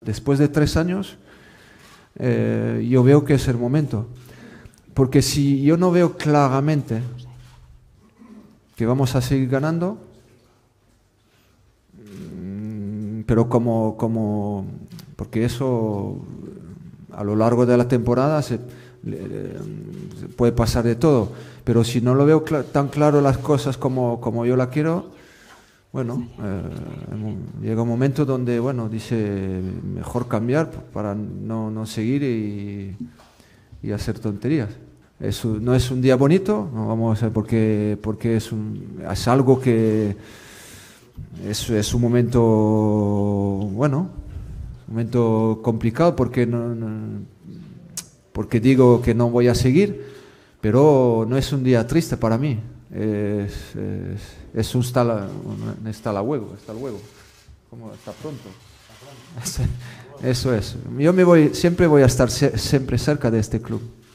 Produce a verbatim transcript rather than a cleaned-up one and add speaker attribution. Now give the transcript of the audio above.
Speaker 1: Después de tres años, eh, yo veo que es el momento. Porque si yo no veo claramente que vamos a seguir ganando, pero como, como porque eso a lo largo de la temporada se, se puede pasar de todo, pero si no lo veo cl- tan claro las cosas como, como yo la quiero, bueno, eh, llega un momento donde, bueno, dice, mejor cambiar para no, no seguir y, y hacer tonterías. Es un- no es un día bonito, no vamos a porque, porque es, un, es algo que es, es un momento, bueno, un momento complicado porque, no, no- porque digo que no voy a seguir, pero no es un día triste para mí. Es, es, es un está la, un está la huevo, está luego, como está pronto. Eso es. Yo me voy, siempre voy a estar se- siempre cerca de este club.